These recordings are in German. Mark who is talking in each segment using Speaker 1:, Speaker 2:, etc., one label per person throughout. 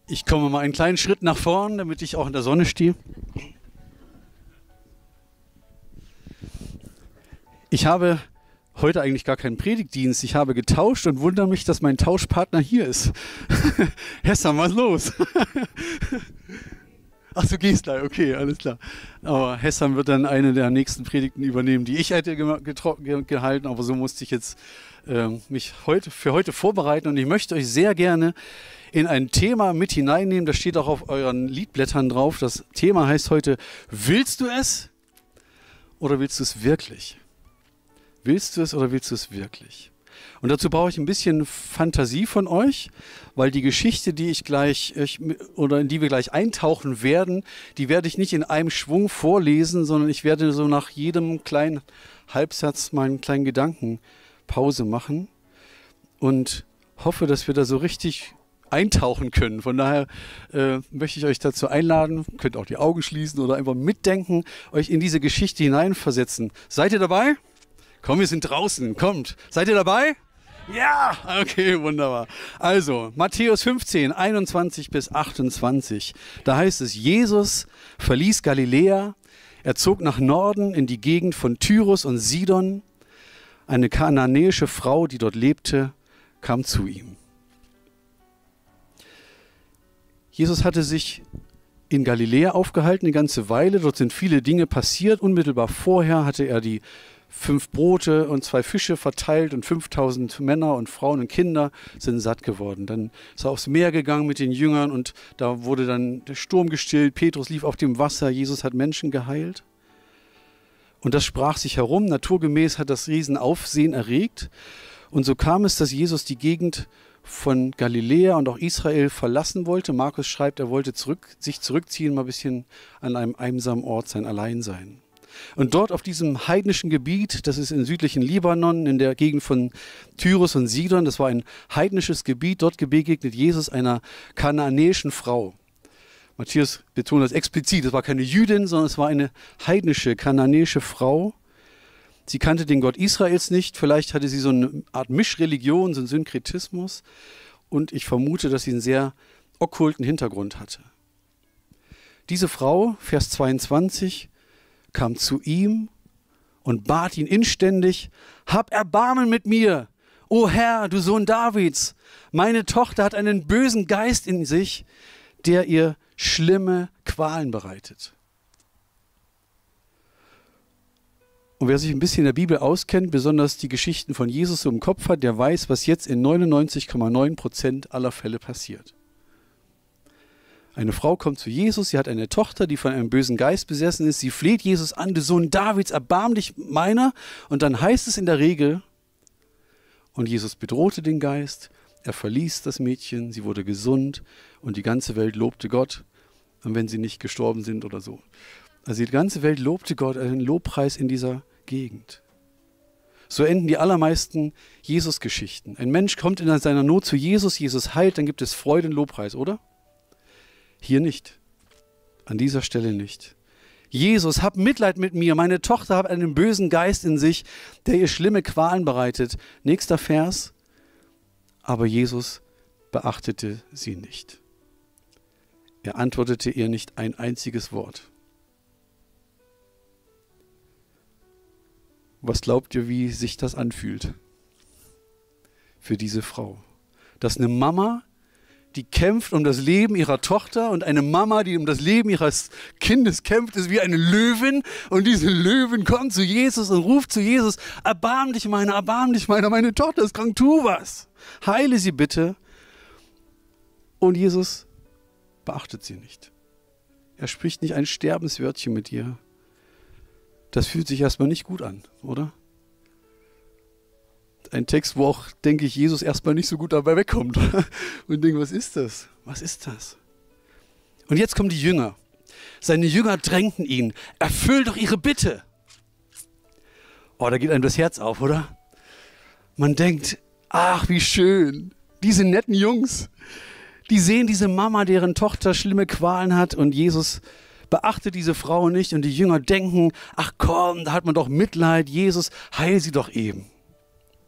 Speaker 1: Ich komme mal einen kleinen Schritt nach vorn, damit ich auch in der Sonne stehe. Ich habe heute eigentlich gar keinen Predigtdienst. Ich habe getauscht und wundere mich, dass mein Tauschpartner hier ist. Hessam, was ist los? Ach, du gehst gleich, okay, alles klar. Aber Hessam wird dann eine der nächsten Predigten übernehmen, die ich hätte gehalten, aber so musste ich jetzt mich für heute vorbereiten und ich möchte euch sehr gerne in ein Thema mit hineinnehmen, das steht auch auf euren Liedblättern drauf. Das Thema heißt heute, willst du es oder willst du es wirklich? Willst du es oder willst du es wirklich? Und dazu brauche ich ein bisschen Fantasie von euch, weil die Geschichte, die ich gleich oder in die wir gleich eintauchen werden, die werde ich nicht in einem Schwung vorlesen, sondern ich werde so nach jedem kleinen Halbsatz mal einen kleinen Gedankenpause machen und hoffe, dass wir da so richtig eintauchen können. Von daher möchte ich euch dazu einladen, könnt auch die Augen schließen oder einfach mitdenken, euch in diese Geschichte hineinversetzen. Seid ihr dabei? Komm, wir sind draußen, kommt. Seid ihr dabei? Ja, okay, wunderbar. Also, Matthäus 15, 21 bis 28. Da heißt es, Jesus verließ Galiläa, er zog nach Norden in die Gegend von Tyrus und Sidon. Eine kananäische Frau, die dort lebte, kam zu ihm. Jesus hatte sich in Galiläa aufgehalten, eine ganze Weile. Dort sind viele Dinge passiert. Unmittelbar vorher hatte er die 5 Brote und 2 Fische verteilt und 5000 Männer und Frauen und Kinder sind satt geworden. Dann ist er aufs Meer gegangen mit den Jüngern und da wurde dann der Sturm gestillt. Petrus lief auf dem Wasser. Jesus hat Menschen geheilt. Und das sprach sich herum. Naturgemäß hat das Riesenaufsehen erregt. Und so kam es, dass Jesus die Gegend von Galiläa und auch Israel verlassen wollte. Markus schreibt, er wollte sich zurückziehen, mal ein bisschen an einem einsamen Ort sein Alleinsein. Und dort auf diesem heidnischen Gebiet, das ist im südlichen Libanon, in der Gegend von Tyrus und Sidon, das war ein heidnisches Gebiet, dort begegnet Jesus einer kananäischen Frau. Matthäus betont das explizit, es war keine Jüdin, sondern es war eine heidnische, kananäische Frau. Sie kannte den Gott Israels nicht, vielleicht hatte sie so eine Art Mischreligion, so einen Synkretismus und ich vermute, dass sie einen sehr okkulten Hintergrund hatte. Diese Frau, Vers 22, kam zu ihm und bat ihn inständig, hab Erbarmen mit mir, o Herr, du Sohn Davids, meine Tochter hat einen bösen Geist in sich, der ihr schlimme Qualen bereitet. Und wer sich ein bisschen in der Bibel auskennt, besonders die Geschichten von Jesus so im Kopf hat, der weiß, was jetzt in 99,9% aller Fälle passiert. Eine Frau kommt zu Jesus, sie hat eine Tochter, die von einem bösen Geist besessen ist. Sie fleht Jesus an, du Sohn Davids, erbarm dich meiner. Und dann heißt es in der Regel, und Jesus bedrohte den Geist, er verließ das Mädchen, sie wurde gesund und die ganze Welt lobte Gott, wenn sie nicht gestorben sind oder so. Also die ganze Welt lobte Gott, einen Lobpreis in dieser Gegend. So enden die allermeisten Jesus-Geschichten. Ein Mensch kommt in seiner Not zu Jesus, Jesus heilt, dann gibt es Freude und Lobpreis, oder? Hier nicht. An dieser Stelle nicht. Jesus, hab Mitleid mit mir. Meine Tochter hat einen bösen Geist in sich, der ihr schlimme Qualen bereitet. Nächster Vers. Aber Jesus beachtete sie nicht. Er antwortete ihr nicht ein einziges Wort. Was glaubt ihr, wie sich das anfühlt? Für diese Frau. Dass eine Mama, die kämpft um das Leben ihrer Tochter und eine Mama, die um das Leben ihres Kindes kämpft, ist wie eine Löwin und diese Löwin kommt zu Jesus und ruft zu Jesus, erbarm dich meiner, meine Tochter ist krank, tu was, heile sie bitte. Und Jesus beachtet sie nicht. Er spricht nicht ein Sterbenswörtchen mit ihr. Das fühlt sich erstmal nicht gut an, oder? Ein Text, wo auch, denke ich, Jesus erstmal nicht so gut dabei wegkommt. Und denkt, was ist das? Was ist das? Und jetzt kommen die Jünger. Seine Jünger drängten ihn. Erfüll doch ihre Bitte. Oh, da geht einem das Herz auf, oder? Man denkt, ach, wie schön. Diese netten Jungs, die sehen diese Mama, deren Tochter schlimme Qualen hat und Jesus beachtet diese Frau nicht und die Jünger denken, ach komm, da hat man doch Mitleid, Jesus, heil sie doch eben.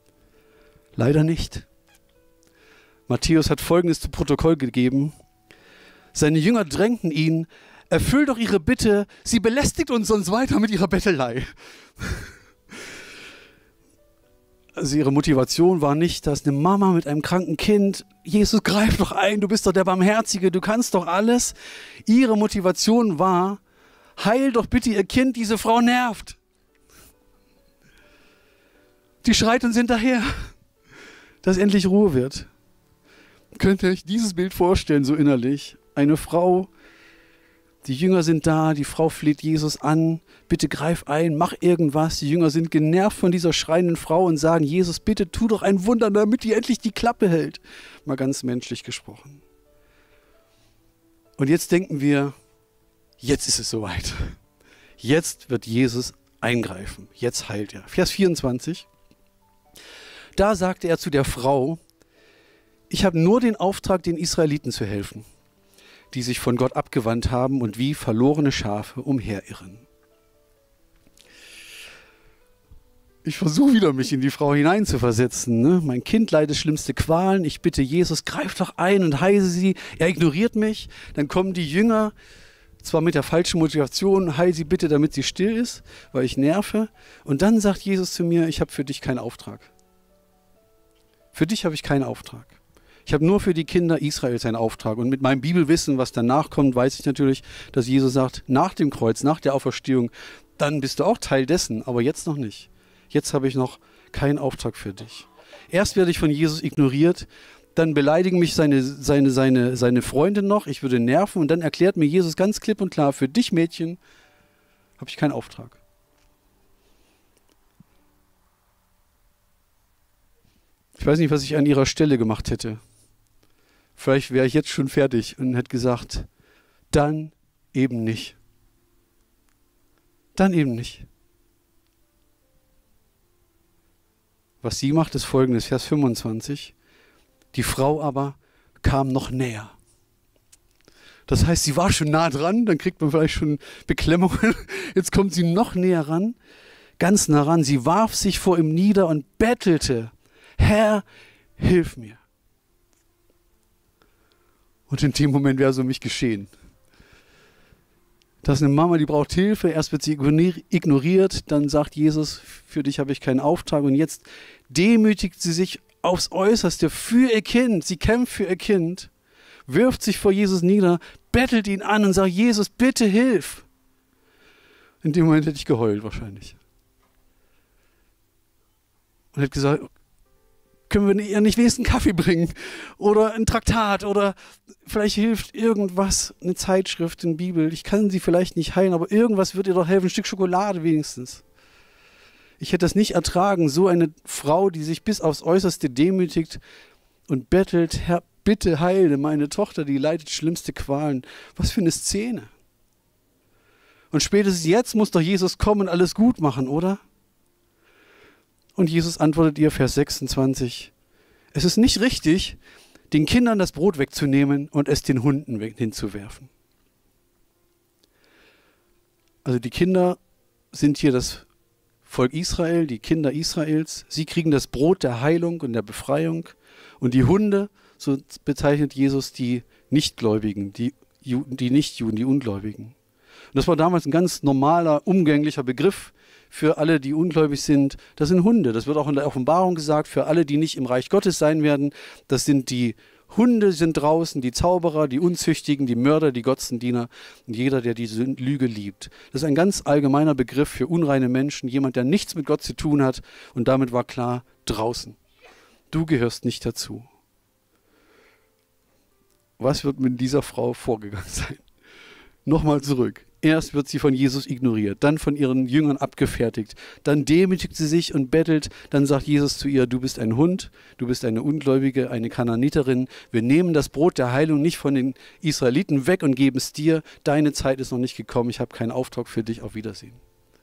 Speaker 1: Leider nicht. Matthäus hat Folgendes zu Protokoll gegeben. Seine Jünger drängten ihn, erfüll doch ihre Bitte, sie belästigt uns sonst weiter mit ihrer Bettelei. Also ihre Motivation war nicht, dass eine Mama mit einem kranken Kind, Jesus, greif doch ein, du bist doch der Barmherzige, du kannst doch alles. Ihre Motivation war, heil doch bitte ihr Kind, diese Frau nervt. Die schreit uns hinterher, dass endlich Ruhe wird. Könnt ihr euch dieses Bild vorstellen, so innerlich? Eine Frau, die Jünger sind da, die Frau fleht Jesus an, bitte greif ein, mach irgendwas. Die Jünger sind genervt von dieser schreienden Frau und sagen, Jesus, bitte tu doch ein Wunder, damit die endlich die Klappe hält. Mal ganz menschlich gesprochen. Und jetzt denken wir, jetzt ist es soweit. Jetzt wird Jesus eingreifen. Jetzt heilt er. Vers 24. Da sagte er zu der Frau, ich habe nur den Auftrag, den Israeliten zu helfen, die sich von Gott abgewandt haben und wie verlorene Schafe umherirren. Ich versuche wieder, mich in die Frau hineinzuversetzen. Ne? Mein Kind leidet schlimmste Qualen. Ich bitte Jesus, greif doch ein und heile sie. Er ignoriert mich. Dann kommen die Jünger, zwar mit der falschen Motivation, heil sie bitte, damit sie still ist, weil ich nerve. Und dann sagt Jesus zu mir, ich habe für dich keinen Auftrag. Für dich habe ich keinen Auftrag. Ich habe nur für die Kinder Israels einen Auftrag. Und mit meinem Bibelwissen, was danach kommt, weiß ich natürlich, dass Jesus sagt, nach dem Kreuz, nach der Auferstehung, dann bist du auch Teil dessen, aber jetzt noch nicht. Jetzt habe ich noch keinen Auftrag für dich. Erst werde ich von Jesus ignoriert, dann beleidigen mich seine Freunde noch, ich würde nerven und dann erklärt mir Jesus ganz klipp und klar, für dich Mädchen habe ich keinen Auftrag. Ich weiß nicht, was ich an ihrer Stelle gemacht hätte. Vielleicht wäre ich jetzt schon fertig und hätte gesagt, dann eben nicht. Dann eben nicht. Was sie macht, ist folgendes, Vers 25. Die Frau aber kam noch näher. Das heißt, sie war schon nah dran, dann kriegt man vielleicht schon Beklemmungen. Jetzt kommt sie noch näher ran, ganz nah ran. Sie warf sich vor ihm nieder und bettelte, Herr, hilf mir. Und in dem Moment wäre so mich geschehen. Das ist eine Mama, die braucht Hilfe, erst wird sie ignoriert, dann sagt Jesus, für dich habe ich keinen Auftrag und jetzt demütigt sie sich aufs Äußerste für ihr Kind, sie kämpft für ihr Kind, wirft sich vor Jesus nieder, bettelt ihn an und sagt, Jesus, bitte hilf. In dem Moment hätte ich geheult wahrscheinlich. Und hätte gesagt, können wir ihr nicht wenigstens einen Kaffee bringen oder ein Traktat oder vielleicht hilft irgendwas, eine Zeitschrift, eine Bibel. Ich kann sie vielleicht nicht heilen, aber irgendwas wird ihr doch helfen, ein Stück Schokolade wenigstens. Ich hätte das nicht ertragen, so eine Frau, die sich bis aufs Äußerste demütigt und bettelt, Herr, bitte heile meine Tochter, die leidet schlimmste Qualen. Was für eine Szene. Und spätestens jetzt muss doch Jesus kommen und alles gut machen, oder? Und Jesus antwortet ihr, Vers 26, es ist nicht richtig, den Kindern das Brot wegzunehmen und es den Hunden hinzuwerfen. Also die Kinder sind hier das Volk Israel, die Kinder Israels. Sie kriegen das Brot der Heilung und der Befreiung. Und die Hunde, so bezeichnet Jesus die Nichtgläubigen, die Nichtjuden, die Ungläubigen. Und das war damals ein ganz normaler, umgänglicher Begriff für alle, die ungläubig sind. Das sind Hunde. Das wird auch in der Offenbarung gesagt, für alle, die nicht im Reich Gottes sein werden. Das sind die Hunde, sind draußen, die Zauberer, die Unzüchtigen, die Mörder, die Götzendiener und jeder, der diese Lüge liebt. Das ist ein ganz allgemeiner Begriff für unreine Menschen, jemand, der nichts mit Gott zu tun hat. Und damit war klar, draußen. Du gehörst nicht dazu. Was wird mit dieser Frau vorgegangen sein? Nochmal zurück. Erst wird sie von Jesus ignoriert, dann von ihren Jüngern abgefertigt, dann demütigt sie sich und bettelt, dann sagt Jesus zu ihr, du bist ein Hund, du bist eine Ungläubige, eine Kanaaniterin, wir nehmen das Brot der Heilung nicht von den Israeliten weg und geben es dir, deine Zeit ist noch nicht gekommen, ich habe keinen Auftrag für dich, auf Wiedersehen.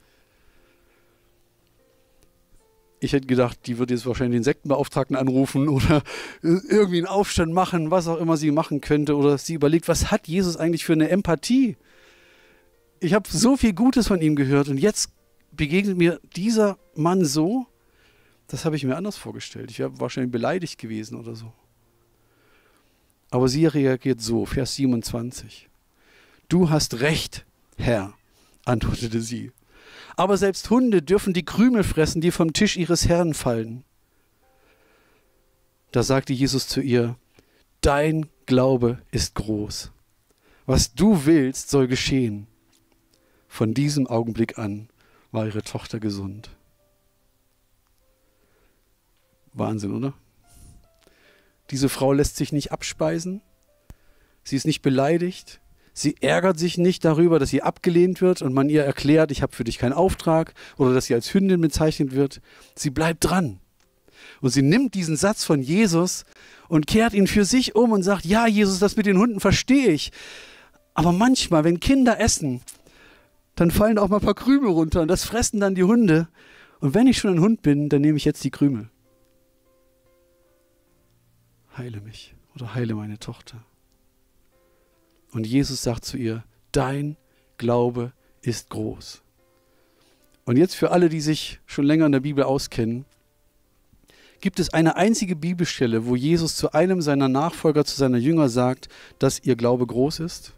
Speaker 1: Ich hätte gedacht, die wird jetzt wahrscheinlich den Sektenbeauftragten anrufen oder irgendwie einen Aufstand machen, was auch immer sie machen könnte, oder sie überlegt, was hat Jesus eigentlich für eine Empathie? Ich habe so viel Gutes von ihm gehört und jetzt begegnet mir dieser Mann so, das habe ich mir anders vorgestellt. Ich wäre wahrscheinlich beleidigt gewesen oder so. Aber sie reagiert so, Vers 27. Du hast recht, Herr, antwortete sie. Aber selbst Hunde dürfen die Krümel fressen, die vom Tisch ihres Herrn fallen. Da sagte Jesus zu ihr, dein Glaube ist groß. Was du willst, soll geschehen. Von diesem Augenblick an war ihre Tochter gesund. Wahnsinn, oder? Diese Frau lässt sich nicht abspeisen. Sie ist nicht beleidigt. Sie ärgert sich nicht darüber, dass sie abgelehnt wird und man ihr erklärt, ich habe für dich keinen Auftrag oder dass sie als Hündin bezeichnet wird. Sie bleibt dran. Und sie nimmt diesen Satz von Jesus und kehrt ihn für sich um und sagt, ja, Jesus, das mit den Hunden verstehe ich. Aber manchmal, wenn Kinder essen, dann fallen auch mal ein paar Krümel runter und das fressen dann die Hunde. Und wenn ich schon ein Hund bin, dann nehme ich jetzt die Krümel. Heile mich oder heile meine Tochter. Und Jesus sagt zu ihr, dein Glaube ist groß. Und jetzt für alle, die sich schon länger in der Bibel auskennen, gibt es eine einzige Bibelstelle, wo Jesus zu einem seiner Nachfolger, zu seiner Jünger sagt, dass ihr Glaube groß ist?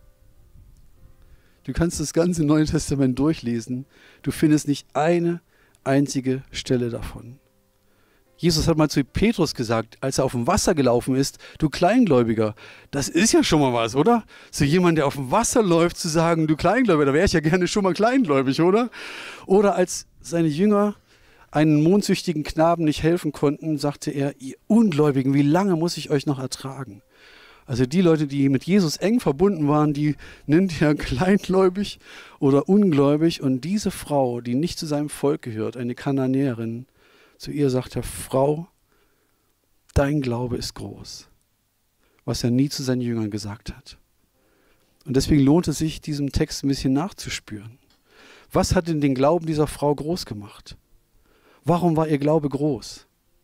Speaker 1: Du kannst das ganze Neue Testament durchlesen. Du findest nicht eine einzige Stelle davon. Jesus hat mal zu Petrus gesagt, als er auf dem Wasser gelaufen ist, du Kleingläubiger, das ist ja schon mal was, oder? So jemand, der auf dem Wasser läuft, zu sagen, du Kleingläubiger, da wäre ich ja gerne schon mal kleingläubig, oder? Oder als seine Jünger einen mondsüchtigen Knaben nicht helfen konnten, sagte er, ihr Ungläubigen, wie lange muss ich euch noch ertragen? Also die Leute, die mit Jesus eng verbunden waren, die nennt er kleingläubig oder ungläubig. Und diese Frau, die nicht zu seinem Volk gehört, eine Kananäerin, zu ihr sagt er, Frau, dein Glaube ist groß, was er nie zu seinen Jüngern gesagt hat. Und deswegen lohnt es sich, diesem Text ein bisschen nachzuspüren. Was hat denn den Glauben dieser Frau groß gemacht? Warum war ihr Glaube groß?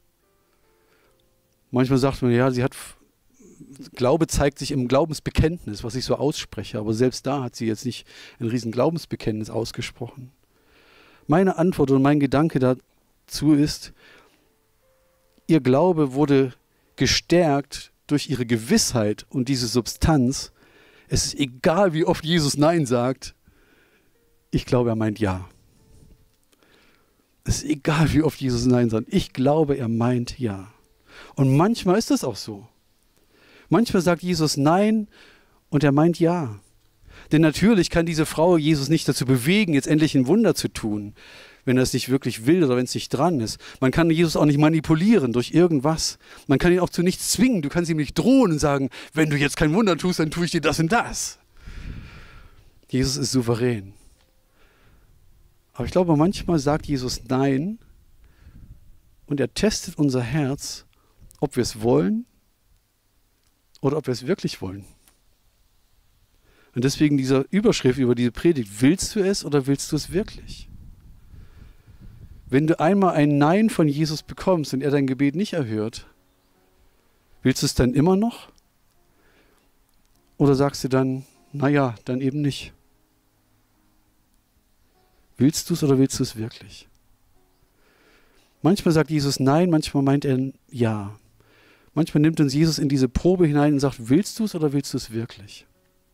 Speaker 1: Manchmal sagt man, ja, Glaube zeigt sich im Glaubensbekenntnis, was ich so ausspreche, aber selbst da hat sie jetzt nicht ein riesen Glaubensbekenntnis ausgesprochen. Meine Antwort und mein Gedanke dazu ist, ihr Glaube wurde gestärkt durch ihre Gewissheit und diese Substanz. Es ist egal, wie oft Jesus Nein sagt, ich glaube, er meint Ja. Es ist egal, wie oft Jesus Nein sagt, ich glaube, er meint Ja. Und manchmal ist das auch so. Manchmal sagt Jesus Nein und er meint Ja. Denn natürlich kann diese Frau Jesus nicht dazu bewegen, jetzt endlich ein Wunder zu tun, wenn er es nicht wirklich will oder wenn es nicht dran ist. Man kann Jesus auch nicht manipulieren durch irgendwas. Man kann ihn auch zu nichts zwingen. Du kannst ihm nicht drohen und sagen, wenn du jetzt kein Wunder tust, dann tue ich dir das und das. Jesus ist souverän. Aber ich glaube, manchmal sagt Jesus Nein und er testet unser Herz, ob wir es wollen oder ob wir es wirklich wollen. Und deswegen dieser Überschrift über diese Predigt, willst du es oder willst du es wirklich? Wenn du einmal ein Nein von Jesus bekommst und er dein Gebet nicht erhört, willst du es dann immer noch? Oder sagst du dann, naja, dann eben nicht? Willst du es oder willst du es wirklich? Manchmal sagt Jesus Nein, manchmal meint er Ja. Manchmal nimmt uns Jesus in diese Probe hinein und sagt, willst du es oder willst du es wirklich?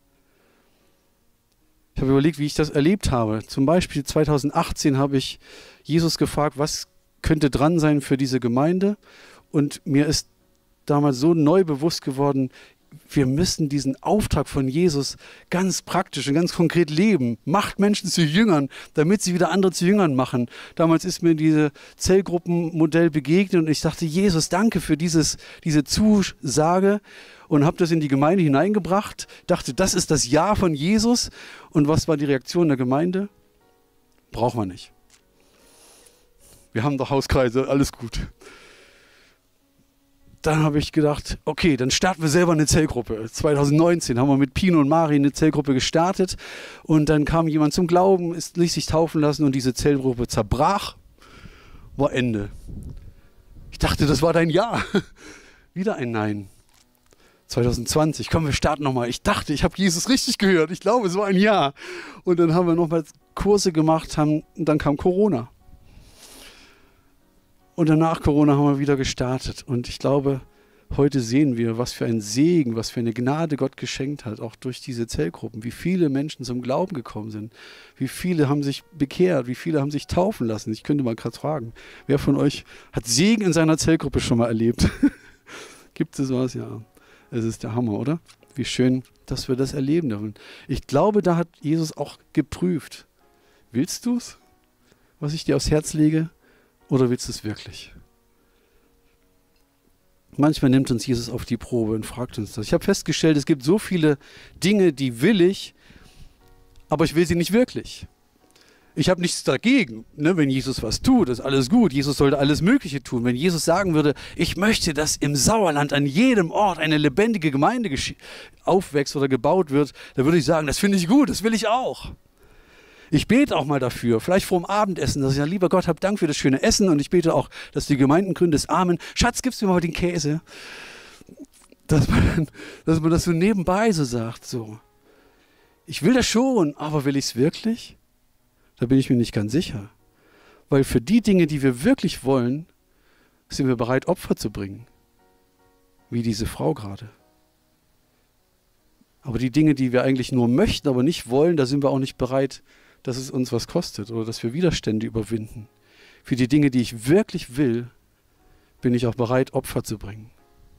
Speaker 1: Ich habe überlegt, wie ich das erlebt habe. Zum Beispiel 2018 habe ich Jesus gefragt, was könnte dran sein für diese Gemeinde? Und mir ist damals so neu bewusst geworden, wir müssen diesen Auftrag von Jesus ganz praktisch und ganz konkret leben. Macht Menschen zu Jüngern, damit sie wieder andere zu Jüngern machen. Damals ist mir diese Zellgruppenmodell begegnet und ich dachte, Jesus, danke für diese Zusage und habe das in die Gemeinde hineingebracht. Dachte, das ist das Ja von Jesus. Und was war die Reaktion der Gemeinde? Brauchen wir nicht. Wir haben doch Hauskreise, alles gut. Dann habe ich gedacht, okay, dann starten wir selber eine Zellgruppe. 2019 haben wir mit Pino und Mari eine Zellgruppe gestartet und dann kam jemand zum Glauben, ließ sich taufen lassen und diese Zellgruppe zerbrach, war Ende. Ich dachte, das war dein Ja. Wieder ein Nein. 2020, komm, wir starten nochmal. Ich dachte, ich habe Jesus richtig gehört. Ich glaube, es war ein Ja. Und dann haben wir nochmal Kurse gemacht, und dann kam Corona. Und danach Corona haben wir wieder gestartet. Und ich glaube, heute sehen wir, was für ein Segen, was für eine Gnade Gott geschenkt hat, auch durch diese Zellgruppen, wie viele Menschen zum Glauben gekommen sind, wie viele haben sich bekehrt, wie viele haben sich taufen lassen. Ich könnte mal gerade fragen, wer von euch hat Segen in seiner Zellgruppe schon mal erlebt? Gibt es was? Ja, es ist der Hammer, oder? Wie schön, dass wir das erleben dürfen. Ich glaube, da hat Jesus auch geprüft. Willst du es, was ich dir aufs Herz lege, oder willst du es wirklich? Manchmal nimmt uns Jesus auf die Probe und fragt uns das. Ich habe festgestellt, es gibt so viele Dinge, die will ich, aber ich will sie nicht wirklich. Ich habe nichts dagegen, ne, wenn Jesus was tut, ist alles gut. Jesus sollte alles Mögliche tun. Wenn Jesus sagen würde, ich möchte, dass im Sauerland an jedem Ort eine lebendige Gemeinde aufwächst oder gebaut wird, dann würde ich sagen, das finde ich gut, das will ich auch. Ich bete auch mal dafür, vielleicht vor dem Abendessen, dass ich sage, lieber Gott, hab Dank für das schöne Essen und ich bete auch, dass die Gemeinden gründen des Amen. Schatz, gibst du mir mal den Käse? Dass man das so nebenbei so sagt, so. Ich will das schon, aber will ich es wirklich? Da bin ich mir nicht ganz sicher. Weil für die Dinge, die wir wirklich wollen, sind wir bereit, Opfer zu bringen. Wie diese Frau gerade. Aber die Dinge, die wir eigentlich nur möchten, aber nicht wollen, da sind wir auch nicht bereit, dass es uns was kostet oder dass wir Widerstände überwinden. Für die Dinge, die ich wirklich will, bin ich auch bereit, Opfer zu bringen.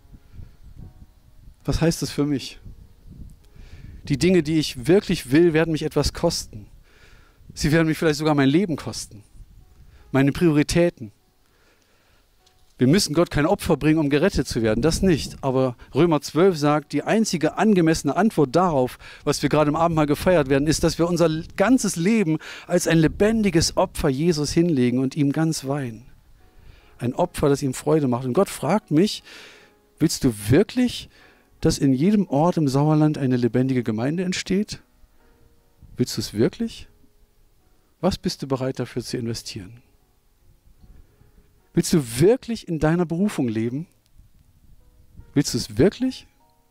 Speaker 1: Was heißt das für mich? Die Dinge, die ich wirklich will, werden mich etwas kosten. Sie werden mich vielleicht sogar mein Leben kosten. Meine Prioritäten. Wir müssen Gott kein Opfer bringen, um gerettet zu werden. Das nicht. Aber Römer 12 sagt, die einzige angemessene Antwort darauf, was wir gerade im Abendmahl gefeiert werden, ist, dass wir unser ganzes Leben als ein lebendiges Opfer Jesus hinlegen und ihm ganz weihen. Ein Opfer, das ihm Freude macht. Und Gott fragt mich, willst du wirklich, dass in jedem Ort im Sauerland eine lebendige Gemeinde entsteht? Willst du es wirklich? Was bist du bereit dafür zu investieren? Willst du wirklich in deiner Berufung leben? Willst du es wirklich?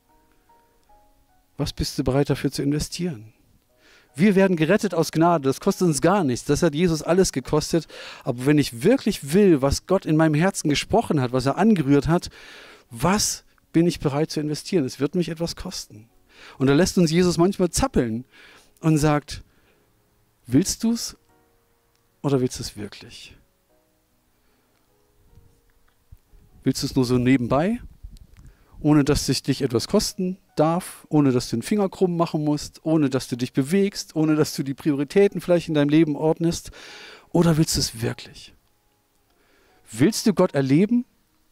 Speaker 1: Was bist du bereit dafür zu investieren? Wir werden gerettet aus Gnade, das kostet uns gar nichts, das hat Jesus alles gekostet. Aber wenn ich wirklich will, was Gott in meinem Herzen gesprochen hat, was er angerührt hat, was bin ich bereit zu investieren? Es wird mich etwas kosten. Und da lässt uns Jesus manchmal zappeln und sagt, willst du es oder willst du es wirklich? Willst du es nur so nebenbei, ohne dass es dich etwas kosten darf, ohne dass du den Finger krumm machen musst, ohne dass du dich bewegst, ohne dass du die Prioritäten vielleicht in deinem Leben ordnest? Oder willst du es wirklich? Willst du Gott erleben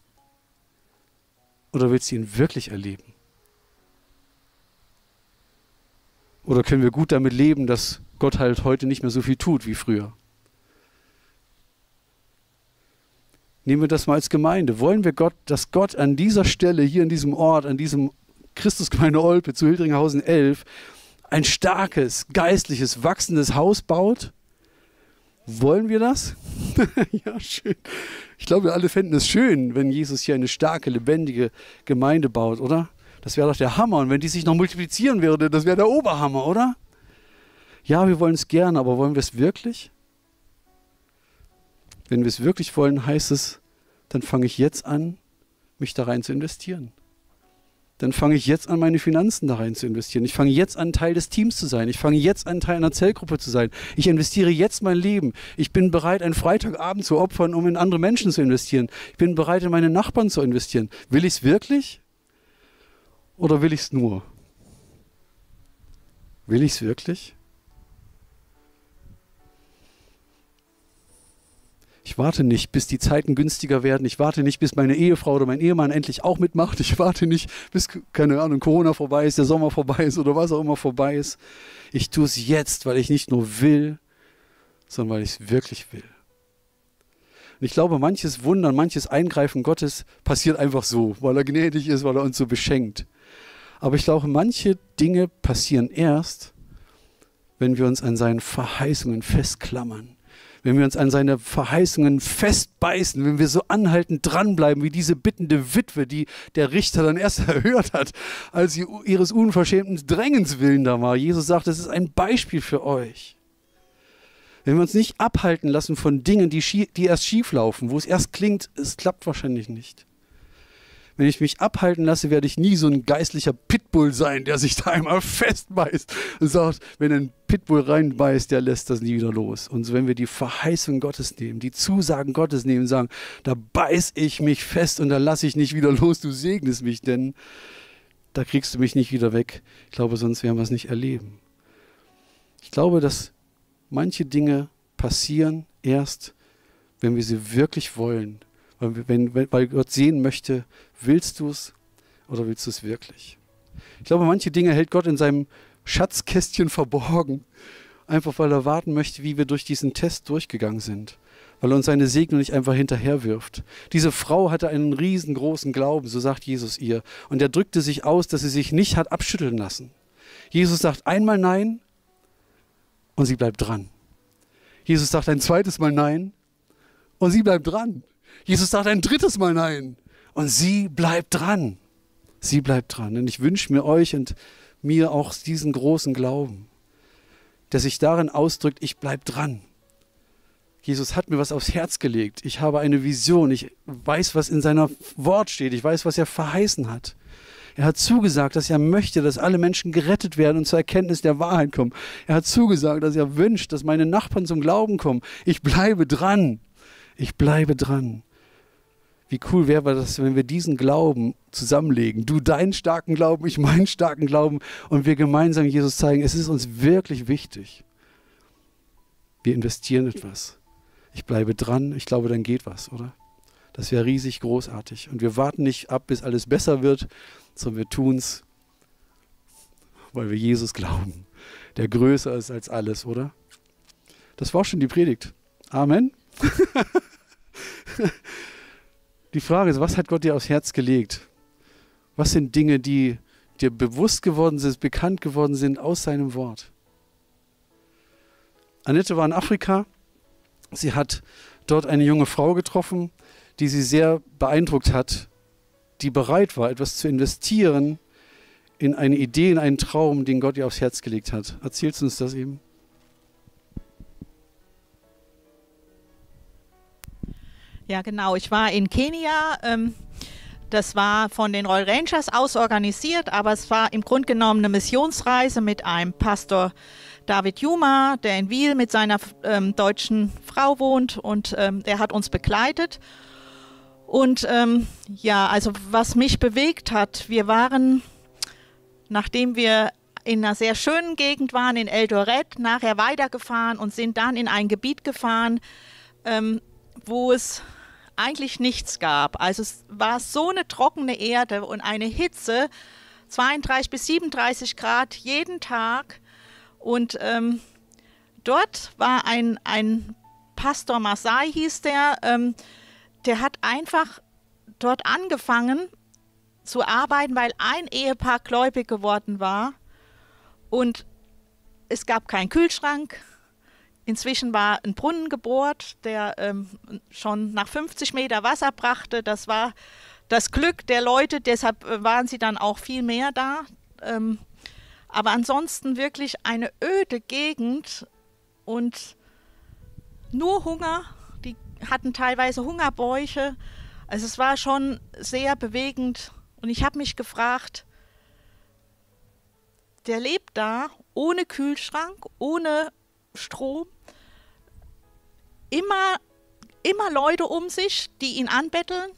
Speaker 1: oder willst du ihn wirklich erleben? Oder können wir gut damit leben, dass Gott halt heute nicht mehr so viel tut wie früher? Nehmen wir das mal als Gemeinde. Wollen wir Gott, dass Gott an dieser Stelle, hier an diesem Ort, an diesem Christusgemeinde Olpe zu Hildringhausen 11, ein starkes, geistliches, wachsendes Haus baut? Wollen wir das? Ja, schön. Ich glaube, wir alle fänden es schön, wenn Jesus hier eine starke, lebendige Gemeinde baut, oder? Das wäre doch der Hammer. Und wenn die sich noch multiplizieren würde, das wäre der Oberhammer, oder? Ja, wir wollen es gerne, aber wollen wir es wirklich? Wenn wir es wirklich wollen, heißt es, dann fange ich jetzt an, mich da rein zu investieren. Dann fange ich jetzt an, meine Finanzen da rein zu investieren. Ich fange jetzt an, Teil des Teams zu sein. Ich fange jetzt an, Teil einer Zellgruppe zu sein. Ich investiere jetzt mein Leben. Ich bin bereit, einen Freitagabend zu opfern, um in andere Menschen zu investieren. Ich bin bereit, in meine Nachbarn zu investieren. Will ich es wirklich? Oder will ich es nur? Will ich es wirklich? Ich warte nicht, bis die Zeiten günstiger werden. Ich warte nicht, bis meine Ehefrau oder mein Ehemann endlich auch mitmacht. Ich warte nicht, bis, keine Ahnung, Corona vorbei ist, der Sommer vorbei ist oder was auch immer vorbei ist. Ich tue es jetzt, weil ich nicht nur will, sondern weil ich es wirklich will. Und ich glaube, manches Wunder, manches Eingreifen Gottes passiert einfach so, weil er gnädig ist, weil er uns so beschenkt. Aber ich glaube, manche Dinge passieren erst, wenn wir uns an seinen Verheißungen festklammern. Wenn wir uns an seine Verheißungen festbeißen, wenn wir so anhaltend dranbleiben wie diese bittende Witwe, die der Richter dann erst erhört hat, als sie ihres unverschämten Drängens willen da war. Jesus sagt, das ist ein Beispiel für euch. Wenn wir uns nicht abhalten lassen von Dingen, die erst schief laufen, wo es erst klingt, es klappt wahrscheinlich nicht. Wenn ich mich abhalten lasse, werde ich nie so ein geistlicher Pitbull sein, der sich da einmal festbeißt und sagt, wenn ein Pitbull reinbeißt, der lässt das nie wieder los. Und so, wenn wir die Verheißung Gottes nehmen, die Zusagen Gottes nehmen, sagen, da beiß ich mich fest und da lasse ich nicht wieder los, du segnest mich, denn da kriegst du mich nicht wieder weg. Ich glaube, sonst werden wir es nicht erleben. Ich glaube, dass manche Dinge passieren erst, wenn wir sie wirklich wollen. Weil Gott sehen möchte, willst du es oder willst du es wirklich? Ich glaube, manche Dinge hält Gott in seinem Schatzkästchen verborgen, einfach weil er warten möchte, wie wir durch diesen Test durchgegangen sind, weil er uns seine Segnung nicht einfach hinterherwirft. Diese Frau hatte einen riesengroßen Glauben, so sagt Jesus ihr, und er drückte sich aus, dass sie sich nicht hat abschütteln lassen. Jesus sagt einmal Nein und sie bleibt dran. Jesus sagt ein zweites Mal Nein und sie bleibt dran. Jesus sagt ein drittes Mal Nein und sie bleibt dran. Sie bleibt dran. Und ich wünsche mir euch und mir auch diesen großen Glauben, der sich darin ausdrückt, ich bleibe dran. Jesus hat mir was aufs Herz gelegt. Ich habe eine Vision. Ich weiß, was in seiner Wort steht. Ich weiß, was er verheißen hat. Er hat zugesagt, dass er möchte, dass alle Menschen gerettet werden und zur Erkenntnis der Wahrheit kommen. Er hat zugesagt, dass er wünscht, dass meine Nachbarn zum Glauben kommen. Ich bleibe dran. Ich bleibe dran. Wie cool wäre das, wenn wir diesen Glauben zusammenlegen. Du deinen starken Glauben, ich meinen starken Glauben und wir gemeinsam Jesus zeigen, es ist uns wirklich wichtig. Wir investieren etwas. Ich bleibe dran, ich glaube, dann geht was, oder? Das wäre riesig großartig. Und wir warten nicht ab, bis alles besser wird, sondern wir tun es, weil wir Jesus glauben, der größer ist als alles, oder? Das war auch schon die Predigt. Amen. Die Frage ist, was hat Gott dir aufs Herz gelegt? Was sind Dinge, die dir bewusst geworden sind, bekannt geworden sind aus seinem Wort? Annette war in Afrika. Sie hat dort eine junge Frau getroffen, die sie sehr beeindruckt hat, die bereit war, etwas zu investieren in eine Idee, in einen Traum, den Gott ihr aufs Herz gelegt hat. Erzählst du uns das eben?
Speaker 2: Ja, genau. Ich war in Kenia. Das war von den Royal Rangers aus organisiert, aber es war im Grunde genommen eine Missionsreise mit einem Pastor David Juma, der in Wiel mit seiner deutschen Frau wohnt, und der hat uns begleitet. Und ja, also was mich bewegt hat, wir waren, nachdem wir in einer sehr schönen Gegend waren, in Eldoret, nachher weitergefahren und sind dann in ein Gebiet gefahren, wo es eigentlich nichts gab. Also es war so eine trockene Erde und eine Hitze, 32 bis 37 Grad jeden Tag. Und dort war ein Pastor Masai, hieß der hat einfach dort angefangen zu arbeiten, weil ein Ehepaar gläubig geworden war. Und es gab keinen Kühlschrank. Inzwischen war ein Brunnen gebohrt, der schon nach 50 Meter Wasser brachte. Das war das Glück der Leute, deshalb waren sie dann auch viel mehr da. Aber ansonsten wirklich eine öde Gegend und nur Hunger. Die hatten teilweise Hungerbäuche. Also es war schon sehr bewegend. Und ich habe mich gefragt, der lebt da ohne Kühlschrank, ohne Strom, immer Leute um sich, die ihn anbetteln,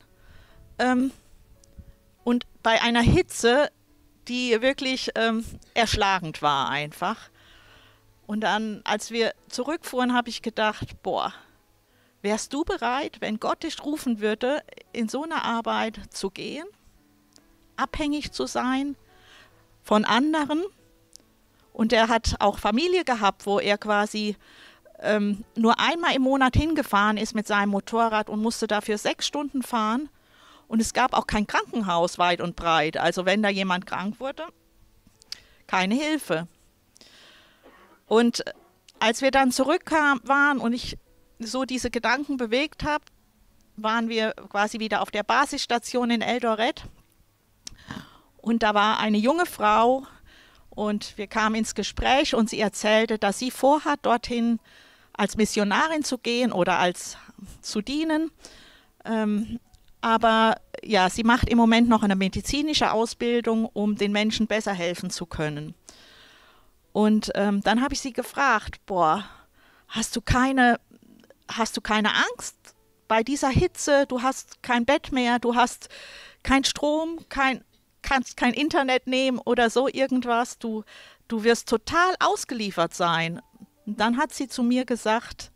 Speaker 2: und bei einer Hitze, die wirklich erschlagend war einfach. Und dann, als wir zurückfuhren, habe ich gedacht, boah, wärst du bereit, wenn Gott dich rufen würde, in so eine Arbeit zu gehen, abhängig zu sein von anderen? Und er hat auch Familie gehabt, wo er quasi nur einmal im Monat hingefahren ist mit seinem Motorrad und musste dafür 6 Stunden fahren. Und es gab auch kein Krankenhaus weit und breit. Also wenn da jemand krank wurde, keine Hilfe. Und als wir dann waren und ich so diese Gedanken bewegt habe, waren wir quasi wieder auf der Basisstation in Eldoret. Und da war eine junge Frau und wir kamen ins Gespräch und sie erzählte, dass sie vorhat, dorthin als Missionarin zu gehen oder zu dienen. Aber ja, sie macht im Moment noch eine medizinische Ausbildung, um den Menschen besser helfen zu können. Und dann habe ich sie gefragt, boah, hast du keine Angst bei dieser Hitze? Du hast kein Bett mehr, du hast keinen Strom, kannst kein Internet nehmen oder so irgendwas. Du wirst total ausgeliefert sein. Und dann hat sie zu mir gesagt,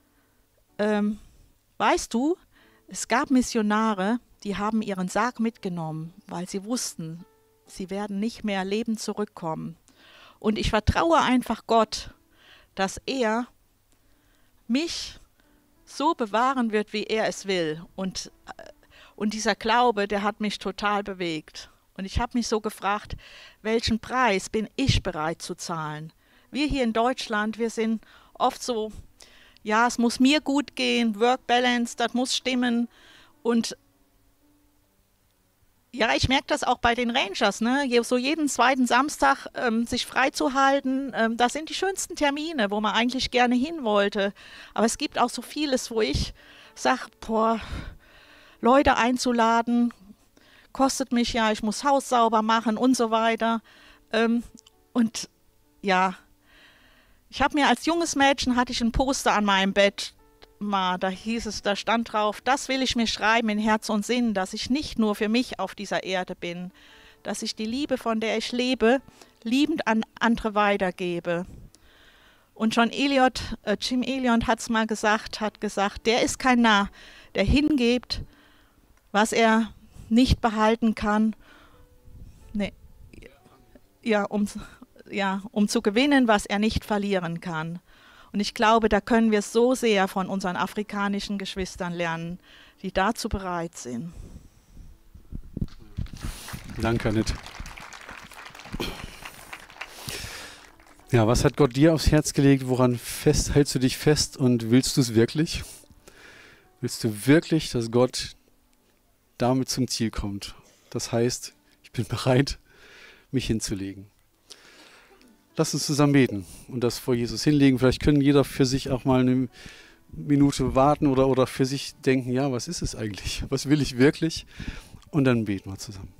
Speaker 2: weißt du, es gab Missionare, die haben ihren Sarg mitgenommen, weil sie wussten, sie werden nicht mehr lebend zurückkommen. Und ich vertraue einfach Gott, dass er mich so bewahren wird, wie er es will. Und dieser Glaube, der hat mich total bewegt. Und ich habe mich so gefragt, welchen Preis bin ich bereit zu zahlen? Wir hier in Deutschland, wir sind oft so, ja, es muss mir gut gehen, Work-Balance, das muss stimmen. Und ja, ich merke das auch bei den Rangers, ne? So jeden zweiten Samstag sich freizuhalten, das sind die schönsten Termine, wo man eigentlich gerne hin wollte. Aber es gibt auch so vieles, wo ich sage, boah, Leute einzuladen, kostet mich ja, ich muss Haus sauber machen und so weiter. Und ja, ich habe mir als junges Mädchen, hatte ich ein Poster an meinem Bett, da hieß es, da stand drauf, das will ich mir schreiben in Herz und Sinn, dass ich nicht nur für mich auf dieser Erde bin, dass ich die Liebe, von der ich lebe, liebend an andere weitergebe. Und Jim Elliot hat es mal gesagt, der ist kein Narr, der hingibt, was er nicht behalten kann, um zu gewinnen, was er nicht verlieren kann. Und ich glaube, da können wir so sehr von unseren afrikanischen Geschwistern lernen, die dazu bereit sind.
Speaker 1: Danke, Annette. Ja, was hat Gott dir aufs Herz gelegt? Woran hältst du dich fest und willst du es wirklich? Willst du wirklich, dass Gott damit zum Ziel kommt? Das heißt, ich bin bereit, mich hinzulegen. Lass uns zusammen beten und das vor Jesus hinlegen. Vielleicht können jeder für sich auch mal eine Minute warten oder für sich denken, ja, was ist es eigentlich? Was will ich wirklich? Und dann beten wir zusammen.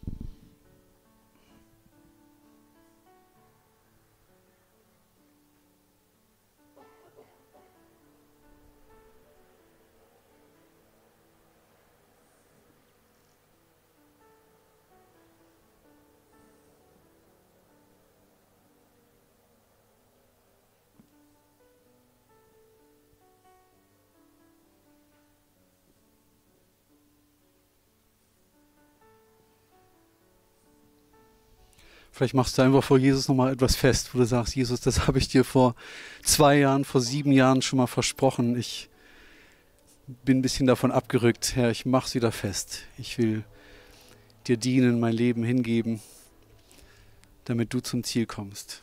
Speaker 1: Vielleicht machst du einfach vor Jesus nochmal etwas fest, wo du sagst, Jesus, das habe ich dir vor 2 Jahren, vor 7 Jahren schon mal versprochen. Ich bin ein bisschen davon abgerückt. Herr, ich mache es wieder fest. Ich will dir dienen, mein Leben hingeben, damit du zum Ziel kommst.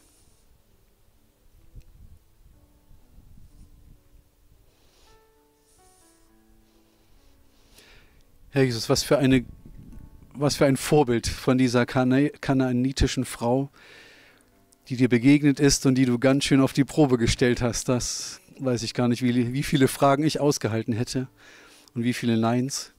Speaker 1: Herr Jesus, was für ein Vorbild von dieser kanaanitischen Frau, die dir begegnet ist und die du ganz schön auf die Probe gestellt hast. Das weiß ich gar nicht, wie viele Fragen ich ausgehalten hätte und wie viele Neins.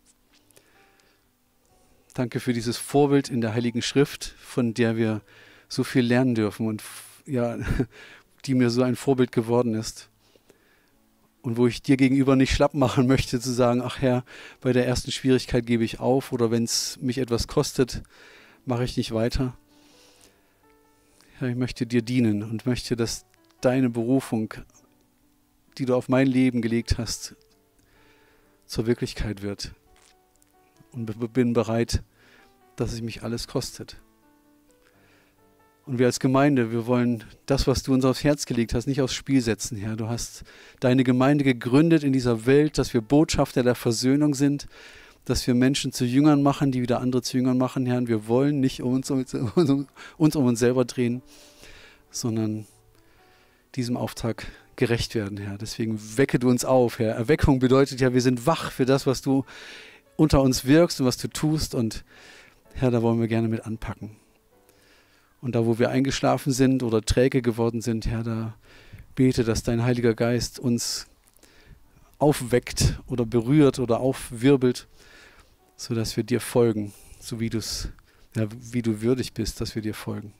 Speaker 1: Danke für dieses Vorbild in der Heiligen Schrift, von der wir so viel lernen dürfen und ja, die mir so ein Vorbild geworden ist. Und wo ich dir gegenüber nicht schlapp machen möchte, zu sagen, ach Herr, bei der ersten Schwierigkeit gebe ich auf oder wenn es mich etwas kostet, mache ich nicht weiter. Herr, ich möchte dir dienen und möchte, dass deine Berufung, die du auf mein Leben gelegt hast, zur Wirklichkeit wird. Und bin bereit, dass es mich alles kostet. Und wir als Gemeinde, wir wollen das, was du uns aufs Herz gelegt hast, nicht aufs Spiel setzen, Herr. Du hast deine Gemeinde gegründet in dieser Welt, dass wir Botschafter der Versöhnung sind, dass wir Menschen zu Jüngern machen, die wieder andere zu Jüngern machen, Herr. Und wir wollen nicht uns um uns selber drehen, sondern diesem Auftrag gerecht werden, Herr. Deswegen wecke du uns auf, Herr. Erweckung bedeutet ja, wir sind wach für das, was du unter uns wirkst und was du tust. Und Herr, da wollen wir gerne mit anpacken. Und da, wo wir eingeschlafen sind oder träge geworden sind, Herr, da bete, dass dein Heiliger Geist uns aufweckt oder berührt oder aufwirbelt, sodass wir dir folgen, so wie wie du würdig bist, dass wir dir folgen.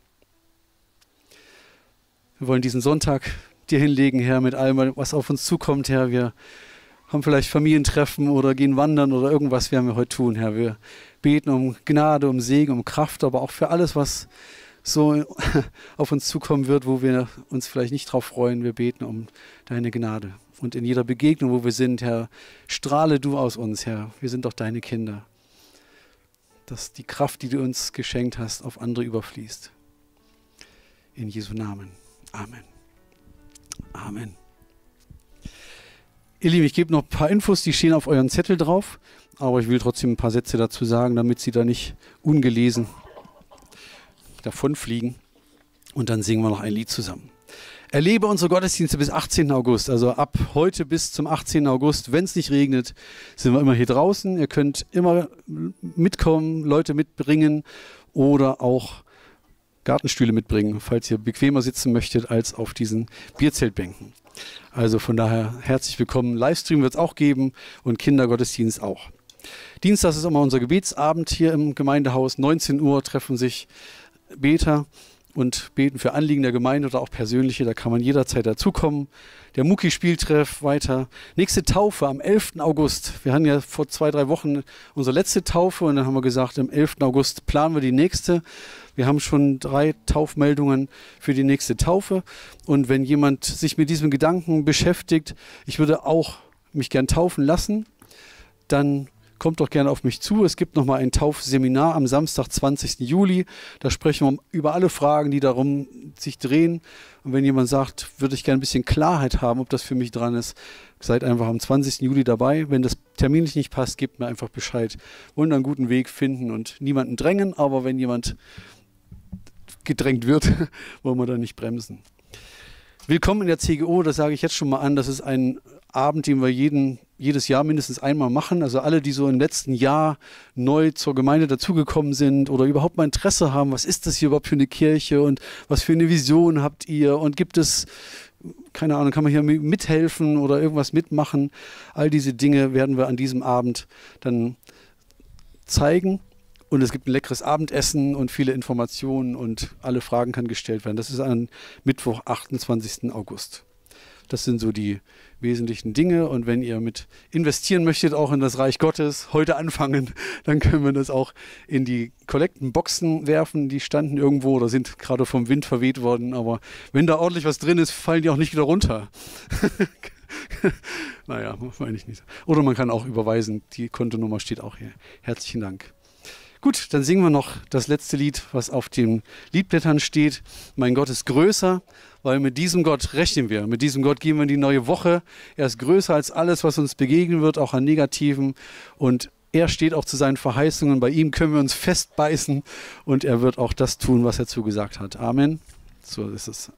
Speaker 1: Wir wollen diesen Sonntag dir hinlegen, Herr, mit allem, was auf uns zukommt, Herr. Wir haben vielleicht Familientreffen oder gehen wandern oder irgendwas werden wir heute tun, Herr. Wir beten um Gnade, um Segen, um Kraft, aber auch für alles, was so auf uns zukommen wird, wo wir uns vielleicht nicht drauf freuen. Wir beten um deine Gnade. Und in jeder Begegnung, wo wir sind, Herr, strahle du aus uns, Herr. Wir sind doch deine Kinder. Dass die Kraft, die du uns geschenkt hast, auf andere überfließt. In Jesu Namen. Amen. Amen. Ihr Lieben, ich gebe noch ein paar Infos, die stehen auf euren Zettel drauf, aber ich will trotzdem ein paar Sätze dazu sagen, damit sie da nicht ungelesen davonfliegen. Und dann singen wir noch ein Lied zusammen. Erlebe unsere Gottesdienste bis 18. August, also ab heute bis zum 18. August. Wenn es nicht regnet, sind wir immer hier draußen. Ihr könnt immer mitkommen, Leute mitbringen oder auch Gartenstühle mitbringen, falls ihr bequemer sitzen möchtet als auf diesen Bierzeltbänken. Also von daher herzlich willkommen. Livestream wird es auch geben und Kindergottesdienst auch. Dienstag ist immer unser Gebetsabend hier im Gemeindehaus. 19 Uhr treffen sich Beter und beten für Anliegen der Gemeinde oder auch persönliche. Da kann man jederzeit dazukommen. Der Mucki-Spieltreff weiter. Nächste Taufe am 11. August. Wir hatten ja vor 2-3 Wochen unsere letzte Taufe und dann haben wir gesagt, am 11. August planen wir die nächste. Wir haben schon 3 Taufmeldungen für die nächste Taufe. Und wenn jemand sich mit diesem Gedanken beschäftigt, ich würde auch mich gern taufen lassen, dann kommt doch gerne auf mich zu. Es gibt nochmal ein Taufseminar am Samstag, 20. Juli. Da sprechen wir über alle Fragen, die darum sich drehen. Und wenn jemand sagt, würde ich gerne ein bisschen Klarheit haben, ob das für mich dran ist, seid einfach am 20. Juli dabei. Wenn das terminlich nicht passt, gebt mir einfach Bescheid. Und einen guten Weg finden und niemanden drängen. Aber wenn jemand gedrängt wird, wollen wir da nicht bremsen. Willkommen in der CGO, das sage ich jetzt schon mal an. Das ist ein Abend, den wir jedes Jahr mindestens einmal machen. Also alle, die so im letzten Jahr neu zur Gemeinde dazugekommen sind oder überhaupt mal Interesse haben, was ist das hier überhaupt für eine Kirche und was für eine Vision habt ihr und gibt es, keine Ahnung, kann man hier mithelfen oder irgendwas mitmachen. All diese Dinge werden wir an diesem Abend dann zeigen. Und es gibt ein leckeres Abendessen und viele Informationen und alle Fragen können gestellt werden. Das ist an Mittwoch, 28. August. Das sind so die wesentlichen Dinge. Und wenn ihr mit investieren möchtet, auch in das Reich Gottes, heute anfangen, dann können wir das auch in die Kollektenboxen werfen. Die standen irgendwo oder sind gerade vom Wind verweht worden. Aber wenn da ordentlich was drin ist, fallen die auch nicht wieder runter. Naja, meine ich nicht. Oder man kann auch überweisen. Die Kontonummer steht auch hier. Herzlichen Dank. Gut, dann singen wir noch das letzte Lied, was auf den Liedblättern steht. Mein Gott ist größer, weil mit diesem Gott rechnen wir. Mit diesem Gott gehen wir in die neue Woche. Er ist größer als alles, was uns begegnen wird, auch an Negativen. Und er steht auch zu seinen Verheißungen. Bei ihm können wir uns festbeißen und er wird auch das tun, was er zugesagt hat. Amen. So ist es.